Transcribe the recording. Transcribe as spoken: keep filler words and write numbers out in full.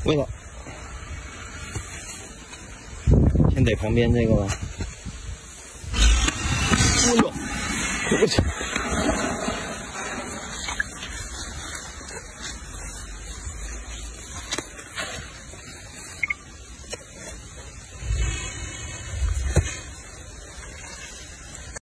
对了，先逮旁边这个吧。哎呦，我去！